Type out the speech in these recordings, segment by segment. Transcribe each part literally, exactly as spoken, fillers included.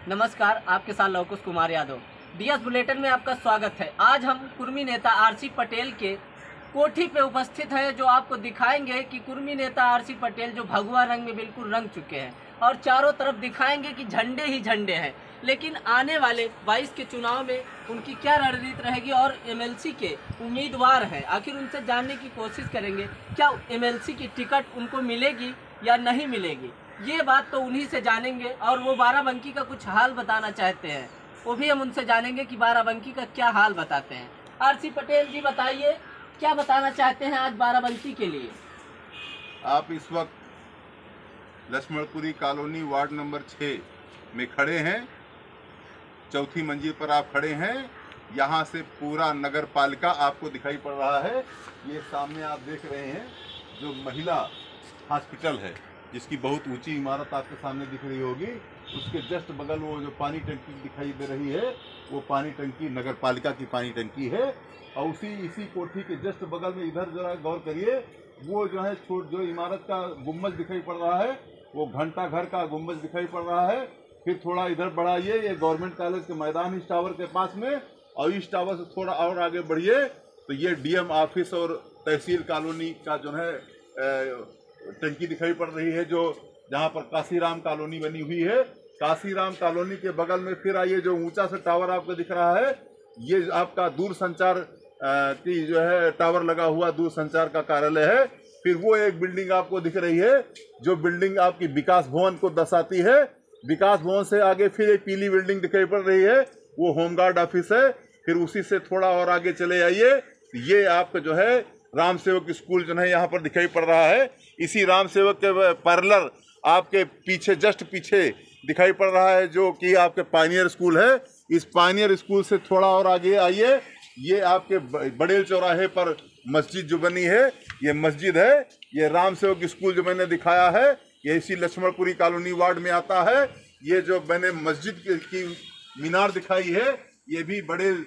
नमस्कार, आपके साथ लवकुश कुमार यादव। डीएस बुलेटिन में आपका स्वागत है। आज हम कुर्मी नेता आरसी पटेल के कोठी पे उपस्थित हैं, जो आपको दिखाएंगे कि कुर्मी नेता आरसी पटेल जो भगवा रंग में बिल्कुल रंग चुके हैं और चारों तरफ दिखाएंगे कि झंडे ही झंडे हैं। लेकिन आने वाले बाईस के चुनाव में उनकी क्या रणनीति रहेगी और एमएलसी के उम्मीदवार हैं, आखिर उनसे जानने की कोशिश करेंगे। क्या एमएलसी की टिकट उनको मिलेगी या नहीं मिलेगी, ये बात तो उन्हीं से जानेंगे। और वो बाराबंकी का कुछ हाल बताना चाहते हैं, वो भी हम उनसे जानेंगे कि बाराबंकी का क्या हाल बताते हैं। आरसी पटेल जी, बताइए क्या बताना चाहते हैं आज बाराबंकी के लिए। आप इस वक्त लक्ष्मणपुरी कॉलोनी वार्ड नंबर छः में खड़े हैं। चौथी मंजिल पर आप खड़े हैं। यहाँ से पूरा नगर पालिका आपको दिखाई पड़ रहा है। ये सामने आप देख रहे हैं जो महिला हॉस्पिटल है, जिसकी बहुत ऊंची इमारत आपके सामने दिख रही होगी, उसके जस्ट बगल वो जो पानी टंकी दिखाई दे रही है, वो पानी टंकी नगर पालिका की पानी टंकी है। और उसी इसी कोठी के जस्ट बगल में इधर जरा गौर करिए, वो जो है छोट जो इमारत का गुम्बज दिखाई पड़ रहा है, वो घंटा घर का गुम्बज दिखाई पड़ रहा है। फिर थोड़ा इधर बढ़ाइए, ये गवर्नमेंट कॉलेज के मैदान इस टावर के पास में, और इस टावर से थोड़ा और आगे बढ़िए तो ये डीएम ऑफिस और तहसील कॉलोनी का जो है टंकी दिखाई पड़ रही है, जो जहाँ पर काशीराम कॉलोनी बनी हुई है। काशीराम कॉलोनी के बगल में फिर आइए, जो ऊंचा सा टावर आपको दिख रहा है, ये आपका दूर संचार की जो है टावर लगा हुआ दूर संचार का कार्यालय है। फिर वो एक बिल्डिंग आपको दिख रही है, जो बिल्डिंग आपकी विकास भवन को दर्शाती है। विकास भवन से आगे फिर एक पीली बिल्डिंग दिखाई पड़ रही है, वो होमगार्ड ऑफिस है। फिर उसी से थोड़ा और आगे चले आइए, ये आपका जो है राम सेवक स्कूल जो है यहाँ पर दिखाई पड़ रहा है। इसी राम सेवक के पैरेलल आपके पीछे जस्ट पीछे दिखाई पड़ रहा है जो कि आपके पायनियर स्कूल है। इस पायनियर स्कूल से थोड़ा और आगे आइए, ये आपके बड़ेल चौराहे पर मस्जिद जो बनी है, ये मस्जिद है। ये राम सेवक स्कूल जो मैंने दिखाया है, ये इसी लक्ष्मणपुरी कॉलोनी वार्ड में आता है। ये जो मैंने मस्जिद की मीनार दिखाई है, ये भी बड़ेल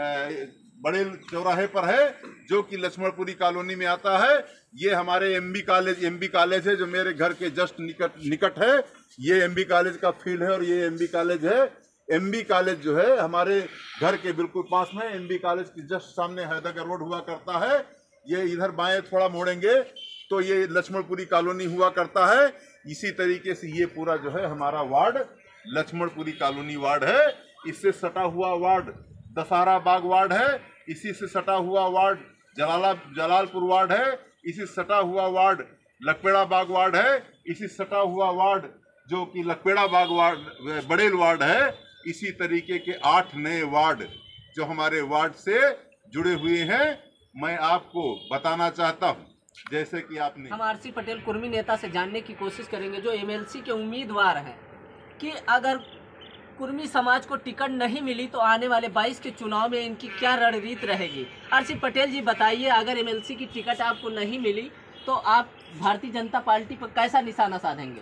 बड़ेल चौराहे पर है, जो कि लक्ष्मणपुरी कॉलोनी में आता है। ये हमारे एमबी कॉलेज एमबी कॉलेज है, जो मेरे घर के जस्ट निकट निकट है। ये एमबी कॉलेज का फील्ड है और ये एमबी कॉलेज है। एमबी कॉलेज जो है हमारे घर के बिल्कुल पास में, एमबी कॉलेज की जस्ट सामने हैदरगढ़ रोड हुआ करता है। ये इधर बाएं थोड़ा मोड़ेंगे तो ये लक्ष्मणपुरी कॉलोनी हुआ करता है। इसी तरीके से ये पूरा जो है हमारा वार्ड लक्ष्मणपुरी कॉलोनी वार्ड है। इससे सटा हुआ वार्ड दशहरा बाग वार्ड है। इसी से सटा हुआ वार्ड जलाला जलालपुर वार्ड है। इसी सटा हुआ वार्ड लकपेड़ा बाग वार्ड है। इसी सटा हुआ वार्ड जो कि लकपेड़ा बाग वार्ड बड़ेल वार्ड है। इसी तरीके के आठ नए वार्ड जो हमारे वार्ड से जुड़े हुए हैं, मैं आपको बताना चाहता हूं। जैसे कि आपने हम आरसी पटेल कुर्मी नेता से जानने की कोशिश करेंगे, जो एमएलसी के उम्मीदवार हैं, कि अगर कुर्मी समाज को टिकट नहीं मिली तो आने वाले बाईस के चुनाव में इनकी क्या रणनीति रहेगी। आरसी पटेल जी, बताइए, अगर एमएलसी की टिकट आपको नहीं मिली तो आप भारतीय जनता पार्टी पर कैसा निशाना साधेंगे।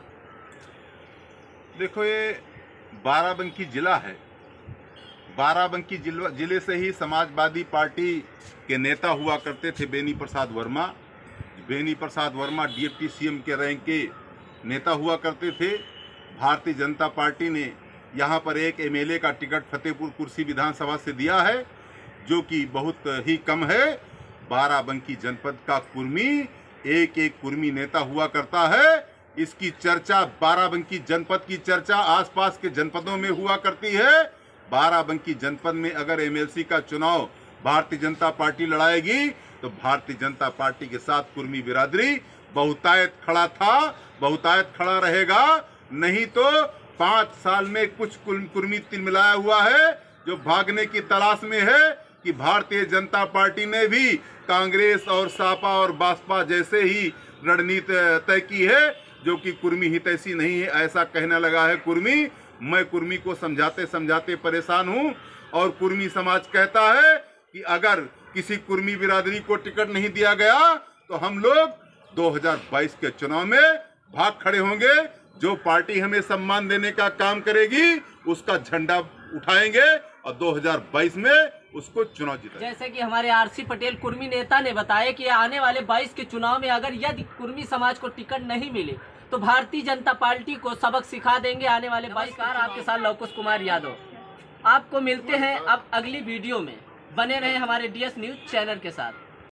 देखो, ये बाराबंकी जिला है। बाराबंकी जिले से ही समाजवादी पार्टी के नेता हुआ करते थे बेनी प्रसाद वर्मा। बेनी प्रसाद वर्मा डिप्टी सीएम के रैंक के नेता हुआ करते थे। भारतीय जनता पार्टी ने यहाँ पर एक एमएलए का टिकट फतेहपुर कुर्सी विधानसभा से दिया है, जो कि बहुत ही कम है। बाराबंकी जनपद का कुर्मी एक एक कुर्मी नेता हुआ करता है। इसकी चर्चा, बाराबंकी जनपद की चर्चा आसपास के जनपदों में हुआ करती है। बाराबंकी जनपद में अगर एमएलसी का चुनाव भारतीय जनता पार्टी लड़ाएगी तो भारतीय जनता पार्टी के साथ कुर्मी बिरादरी बहुतायत खड़ा था, बहुतायत खड़ा रहेगा। नहीं तो पाँच साल में कुछ कुर्मी तिलमिलाया हुआ है, जो भागने की तलाश में है कि भारतीय जनता पार्टी ने भी कांग्रेस और सापा और बासपा जैसे ही रणनीति तय की है, जो कि कुर्मी हितैषी नहीं है, ऐसा कहने लगा है कुर्मी। मैं कुर्मी को समझाते समझाते परेशान हूं, और कुर्मी समाज कहता है कि अगर किसी कुर्मी बिरादरी को टिकट नहीं दिया गया तो हम लोग दो हज़ार बाईस के चुनाव में भाग खड़े होंगे। जो पार्टी हमें सम्मान देने का काम करेगी उसका झंडा उठाएंगे और दो हज़ार बाईस में उसको चुनाव जीता। जैसे कि हमारे आरसी पटेल कुर्मी नेता ने बताया कि आने वाले बाईस के चुनाव में अगर यदि कुर्मी समाज को टिकट नहीं मिले तो भारतीय जनता पार्टी को सबक सिखा देंगे आने वाले बाईस। आपके साथ लवकुश कुमार यादव। आपको मिलते हैं अब अगली वीडियो में। बने रहें हमारे डीएस न्यूज चैनल के साथ।